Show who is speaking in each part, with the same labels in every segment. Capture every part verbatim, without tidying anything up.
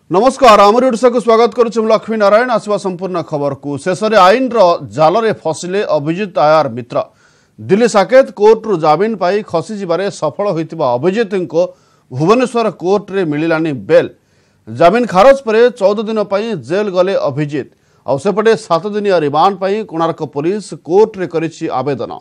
Speaker 1: नमस्कार आमर ओडिशा को स्वागत करुछु लक्ष्मी नारायण आसवा संपूर्ण खबर को शेष में आईन जाल रे फसिले अभिजित आयर मित्र दिल्ली साकेत कोर्ट रु जमीन पाई खसी जिबारे सफल होइतिबा अभिजित को भुवनेश्वर कोर्ट रे मिलिलानी बेल जमीन खारज पर चौदह दिन पाई जेल गले अभिजित और सेपटे सात दिन रिमांड पाई कोणार्क पुलिस कोर्ट रे करिछि आवेदन।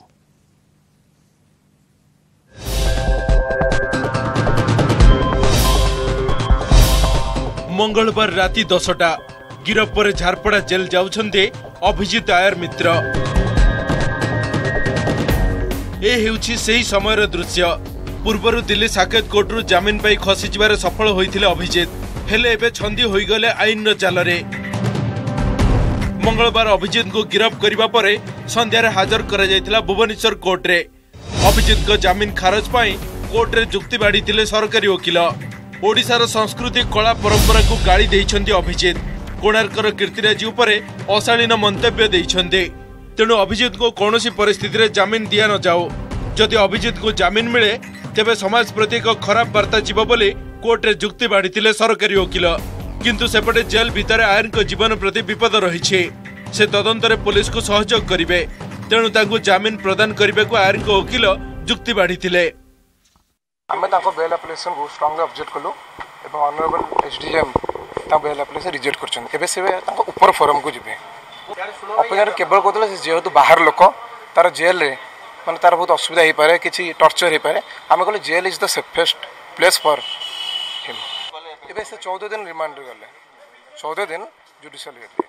Speaker 2: मंगलवार राति दसटा गिरफ पर झारपड़ा जेल जाउछन्ते अभिजित आयर मित्र। ए हेउछि सेही समयर दृश्य। पूर्वरु दिल्ली साकेत कोर्ट रु जमीन पाई खसी जिबारे सफल होइथिले अभिजित हेले एबे छंदी होई गले आईन जाल रे। मंगलवार अभिजित को गिरफ करिबा परे संध्यारे हाजर करा जायतिला भुवनेश्वर कोर्ट रे। अभिजित को जमीन खारज पाई कोर्ट रे जुक्ति बाड़ीथिले सरकारी वकील। ओडिशार संस्कृति कला परंपरा को गाड़ी देइछन्ती अभिजित कोणार्कर कीर्तिराजी उपरे अशालीन मंतव्य देइछन्ते। तेणु अभिजित को कौनसी परिस्थिति रे जमीन दिया न जाओ। जदि अभिजित को जमीन मिले तेबे समाज प्रति एक खराब वार्ता जीव बोली कोर्ट रे जुक्ति बाड़ीथिले सरकारी वकील। किंतु सेपटे जेल भितर आयन को जीवन प्रति विपद रहिछि। से तदंत रे पुलिस को सहयोग करिवे तेणु तांको जमीन प्रदान करिवे को आयन को वकील जुक्ति बाड़ीथिले।
Speaker 3: आमे ताको बेल एप्लिकेशन को स्ट्रांगली ऑब्जेक्ट कलो एवं ऑनरेबल एसडीएम ता बेल एप्लिकेशन रिजेक्ट करछन। एबे से ताको ऊपर फोरम को जिवे अपेयर केवल कोतले से जेहेतु बाहर लोक तार जेल रे माने तार बहुत असुविधा हे पारे किछि टॉर्चर हे पारे आमे कहले jail is the safest place for him. एबे से चौदह दिन रिमांड गले चौदह दिन जुडिशियल हियर।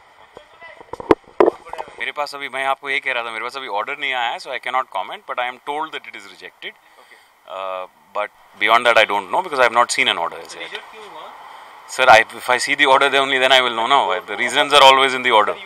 Speaker 4: मेरे पास अभी मैं आपको ये कह रहा था मेरे पास अभी ऑर्डर नहीं आया है so I can not comment but I am told that it is rejected but beyond that I don't know because I have not seen an order as yet. Sir I if I see the order then only then I will know now the reasons are always in the order.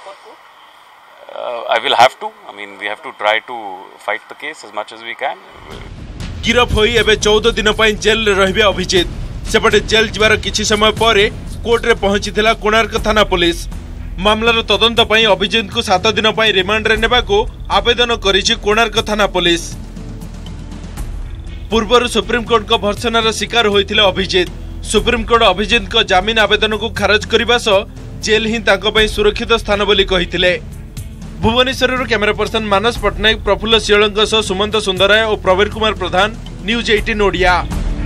Speaker 4: I will have to I mean we have to try to fight the case as much as we can.
Speaker 2: गिरफ होई एबे चौदह दिन पई jail रे रहबे अभिजित। सेपटे jail जिबार किछि समय परे कोर्ट रे पहुंचीथिला कोणार्क थाना पुलिस। मामलार तदंत पई अभिजित को सात दिन पई रिमांड रे नेबा को आवेदन करिछि कोणार्क थाना पुलिस। पूर्वर सुप्रीम कोर्ट को भर्सनार शिकार होइथिले अभिजित। सुप्रीम कोर्ट अभिजित को जमीन आवेदन को खारज करबा सो जेल ही ताको पई सुरक्षित स्थान बोली कहिथिले। भुवनेश्वर कैमरा पर्सन मानस पटनायक प्रफुल्ल सियलंक सह सुमंत सुंदराय और प्रवीर कुमार प्रधान न्यूज अठारह ओडिया।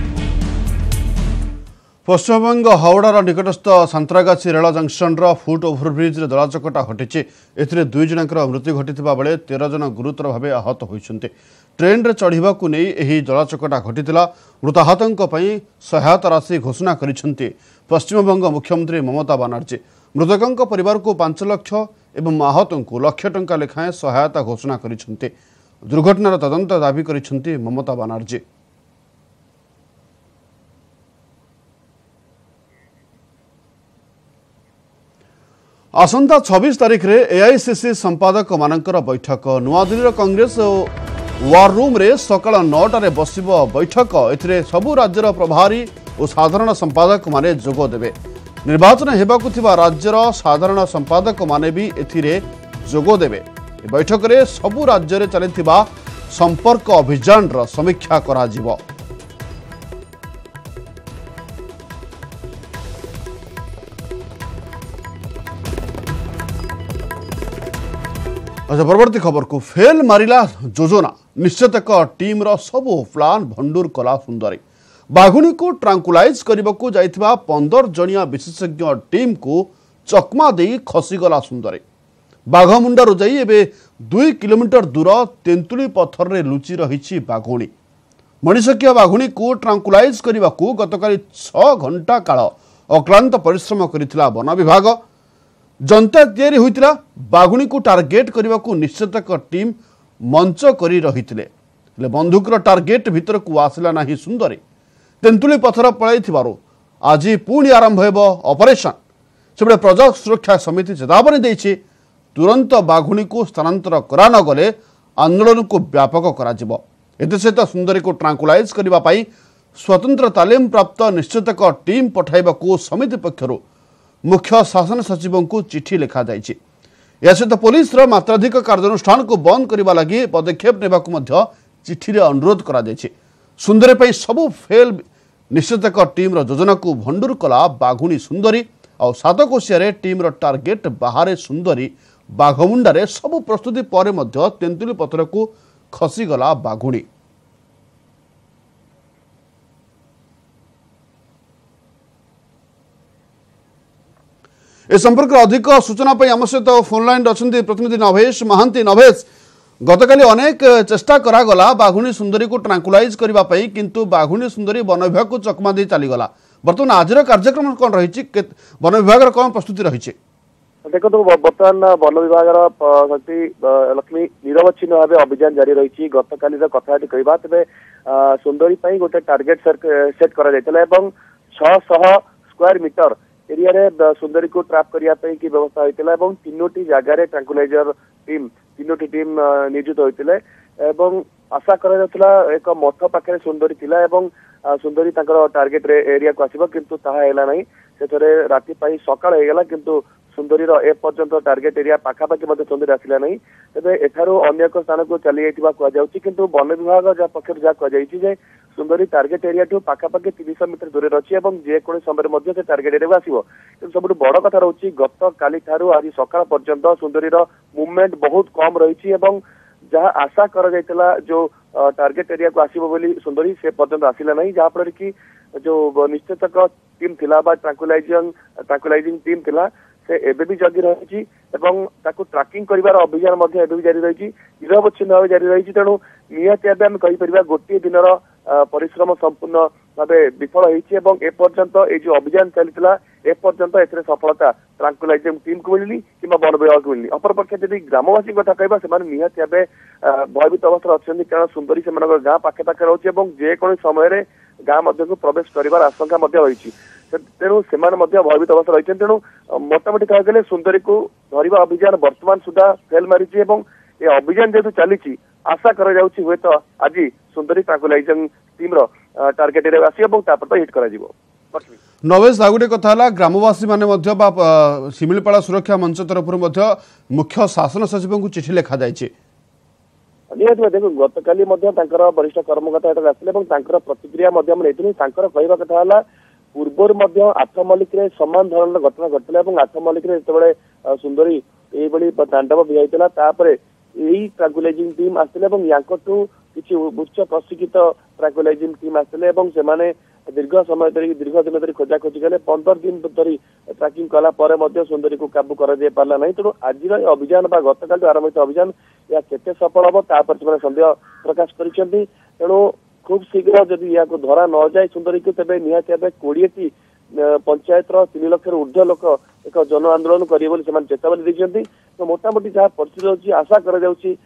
Speaker 1: पश्चिमबंग हावड़ार निकटस्थ Santragachhi rail junction foot overbridge दलाचकटा घटी एथिरे दुई जनकर मृत्यु घटिथिबा बेले तेरह जन गुरुतर भाव आहत होइछन्ते। ट्रेन रे चढ़िबा को नै एही दलाचकटा घटिथिला। मृताहतंक पई सहायता राशि घोषणा करिछन्ते पश्चिमबंग मुख्यमंत्री ममता बनर्जी। मृतकंक परिवार को पांच लाख एवं आहतंक लाख टंका लेखाएं सहायता घोषणा करिछन्ते। दुर्घटनार तदंत दाबी करिछन्ते ममता बनर्जी। आसंता छब्बीस तारीख रे एआईसीसी संपादक मानकर बैठक नुआदिल्ली कांग्रेस वार रूम रे सकाळ नौटा रे बसिबो बैठक। एथिरे सबु राज्यर प्रभारी और साधारण संपादक माने जोग देबे। निर्वाचन हेबाकु थिबा राज्यर साधारण संपादक माने भी एथिरे जोग देबे। ए बैठक रे सबु राज्य रे चलिथिबा संपर्क अभियान रा समीक्षा करा जिवो। अच्छा परवर्ती खबर को फेल मारिला योजना निश्चित एक टीम रो सब प्लान भंडूर कला सुंदरी। बाघुणी को ट्रांकुलाइज करने को जाइथिबा पंदर जनिया विशेषज्ञ टीम को चकमा दे खसीगला सुंदरी। बाघमुंडारू जाई एबे दुई किलोमीटर दूर तेंतुली पत्थर रे लुचि रही बाघुणी। मणिषकिया बाघुणी को ट्रांकुलाइज करने को गतकाली छह घंटा काल अक्लांत परिश्रम करिथिला वन विभाग। जनता तैयारी होइतिला बाघुणी को टार्गेट करने को निश्चित एक टीम मंच करी रहिथिले ले बंदूकर टार्गेट भीतर को आसला नाही सुंदरी। तेंतुली पत्थर पळाइथिबारु आज पुणी आरंभ हेबो ऑपरेशन। सेबडे प्रजा सुरक्षा समिति चेतावनी देछि तुरंत बाघुणी को स्थानांतर करा न गले आंदोलन को व्यापक करा जिवो। एते सहित सुंदरी को ट्रांकुलाइज करबा पई स्वतंत्र तालीम प्राप्त निश्चित एक टीम पठाइबा को समिति पक्षरु मुख्य शासन सचिव को चिठी लिखा जाइछि। या सहित पुलिस रो मात्राधिक कार्यानुष्ठान को बंद करबा लागि पदक्षेप नेबा को मध्य चिठी रे अनुरोध करा जाइछि। सुंदरी पई सबु फेल निश्चित एक टीम योजना को भंडूर कला बाघुणी सुंदरी और सातकोशिया टीम टार्गेट बाहर सुंदरी बाघमुंडारे सबु प्रस्तुति पर मध्य तेंतुली पथर को खसीगला बाघुणी। ए संपर्क अधिक सूचना आम सहित फोन लाइन अच्छा प्रतिनिधि नभेश महांती। नभेश, गतकाली अनेक चेष्टा करागला बाघुणी सुंदरी को ट्रांकुलाइज करने किंतु बाघुणी सुंदरी वन विभाग को चकमा दे चलीगला। बर्तमान आज कार्यक्रम कौन रही वन विभाग कौन प्रस्तुति रही?
Speaker 5: देखो तो बर्तमान वन विभाग शक्ति लक्ष्मी निरवच्छिन्न भाव अभियान जारी रही। गत काली कथा कहवा तेज सुंदरी गोटे टार्गेट सेट कर छह स्क्वायर मीटर एरिया रे सुंदरी को ट्रैप करने की व्यवस्था होता है। तीनोटी जगार ट्रांकुलाइजर टीम तीनोटी टीम नियोजित होते आशा कर एक मठ पाखे सुंदरी थिला एवं सुंदरी टार्गेट एरिया को आसब किंतु ताहा हैला नहीं। से राति सकाळ होगला किंतु सुंदरी ए पर्यंत टार्गेट एरिया पाखापाखि सुंदरी आसला नहीं। तेज एठारू अन्य एक स्थान को चली जाइथिबा कुआ जाउछि किंतु वन विभाग जहाँ पक्षर जहाँ कहुई सुंदरी टार्गेट एरिया ठू पाखापाखि तीस मीटर दूर अच्छी और जेको समय से टार्गेट एरिया आसो। सब बड़ कथा रोचे गत काली ठारू आज सकाळ पर्यंत सुंदरी मुवमेंट बहुत कम रही जहाँ आशा कर जो टार्गेट एरिया को आसब बोली सुंदरी से पर्यंत आसला नहीं। जहाँफल कि जो निश्चेतक टीम थिला बा ट्रांकुलाइजिंग ट्रांकुलाइजिंग टीम थिला से एबे भी जगी रही ट्राकिंग कर अभियान भी जारी रही निरवच्छिन्न भाव जारी रही। तेणु निहत भाव आम कहीपर गोटे दिन परिश्रम संपूर्ण भाव विफल होती एपर्यंत ये जो अभियान चलता एपर्यंत ए सफलता ट्रांकुलाइजिंग टीम को मिलनी कि वन विभाग को मिलनी। अपरपक्षे जब ग्रामवासी कथा कहवा से निहत भाव भयभीत अवस्था अच्छा कारण सुंदरी से गाँ पाखे पाखे रोचे जेको समय गाँ को प्रवेश कर आशंका रही। तेणु से भयभीत अवस्था रही। तेणु मोटामोटी कह गले सुंदरी को धरवा अभियान वर्तमान सुधा फेल मारी ये अभियान जेहतु चली आशा कर हुए तो आज Sundari tranquilising team target area आसपर तो हिट कर।
Speaker 1: नवेश आ गोटे कथा ग्रामवासी मैंने शिमिलीपाल सुरक्षा मंच तरफ मुख्य शासन सचिव को चिठी लिखा जाए
Speaker 5: निहत देखो गत काली वरिष्ठ कर्मकर्ता आसते प्रतिक्रिया कहवा कथा है पूर्वर आठ मल्लिक सामान धरण घटना घटना आठ मल्लिक जो सुंदरी ये तांडव भिजाई यही ट्रांकुलाइजिंग टीम आसते किसी उच्च प्रशिक्षित ट्रांकुलाइजिंग टीम आसते दीर्घ समय धरी दीर्घ दिन धरी खोजाखोजी कले पंदर दिन धरी ट्राकिंग कला सुंदरी को काबू कर पारा ना। तेणु आज अभियान गत काल आरंभ अभियान या केते सफल हम तापर से सन्देह प्रकाश कर। खूब शीघ्र जदि या धरा न जाए सुंदरी को तेज निहत भाव कोड़े टी पंचायत तीन लक्ष ऊर्ध्व लोक एक जन आंदोलन करेंगे चेतावनी देते। तो मोटामोटी जहाँ परिस्थिति अच्छी आशा कर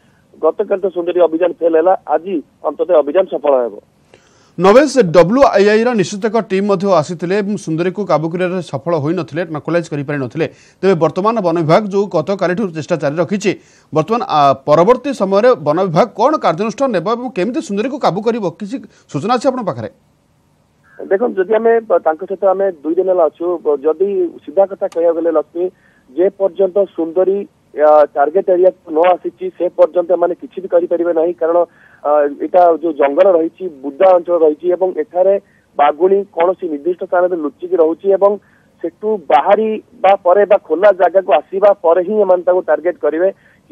Speaker 5: गत काल तो सुंदरी अभियान फेल है आज अंततः अभियान सफल हो।
Speaker 1: नवेश डब्ल्यूआईआई निश्चित एक टीम आसी सुंदरी को काबू कर सफल हो नथिले ट्रांकुलाइज कर पारि नथिले। तेज वर्तमान वन विभाग जो गत काली चेष्टा जारी रखी वर्तमान परवर्ती समय वन विभाग कौन कार्यानुष्ठान नेब केमिति सुंदरी को काबू कर किसी सूचना अच्छे आप पाखे?
Speaker 5: देखो जदि आम सहित आम दुई दिन अच्छु जदि सीधा कथा कह गले लक्ष्मी जे पर्यंत सुंदरी टार्गेट एरिया न आसी से पर्यंत मैंने किसी भी करें ना कारण यहाँ जो जंगल रही बुदा अंचल रही एठारे बाघुणी कौन निर्दिष्ट स्थान में लुचिकी रोचे सेठू बाहरी बा परे बा खोला जगह को आसवा पर ही टार्गेट करेंगे कि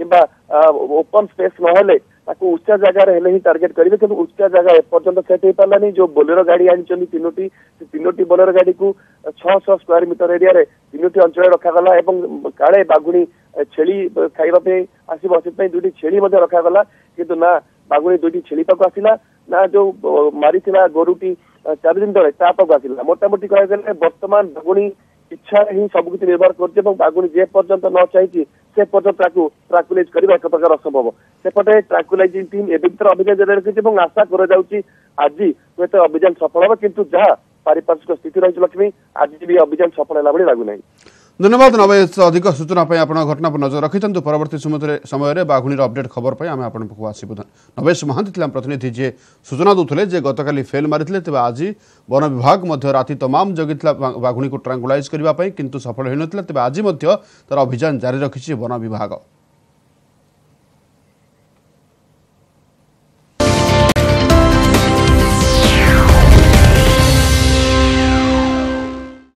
Speaker 5: ओपन स्पेस न उच्चा जगार ही टार्गेट करेंगे कि उच्चा जगह एपर्यंत सेट हो पारानी। जो बोलेरो गाड़ी आनी तीनोटी तीनोटी बोलेरो गाड़ी को छह सौ स्क्वायर मीटर एरिया तीनोटी अंचल रखागला काले बाघुणी छेली खाइबा आसब से दुईटी छेली रखागला किंतु ना बाघुणी दुईटी छेली पाक आसला ना जो मारी गोरुटी चार दिन तले ता पाक आसला। मोटामोटी कह गले वर्तमान बाघुणी इच्छा ही सबकि निर्भर कर बाघुणी जे पर्यंत न चाहिए से पर्यंत ट्रांकुलाइज करवा एक प्रकार असंभव। सेपटे ट्रांकुलाइजिंग टीम ए भर अभियान जारी रखी आशा कर आज हुए तो अभियान सफल हम किंतु जहाँ पारिपार्श्विक स्थिति रही लक्ष्मी आज भी अभियान सफल है लगुना।
Speaker 1: धन्यवाद नवेश अधिक सूचना आप घटना पर नजर रखी परवर्ती समय बाघुणी अपडेट खबर पर आम आपको आसबू। नवेश महांती प्रतिनिधि जी सूचना दूसरे जे गतकाली फेल मारी तेज आज वन विभाग राति तमाम जगी बाघुणी को ट्रांकुलाइज करने किंतु सफल हो नार आज तार अभियान जारी रखी वन विभाग।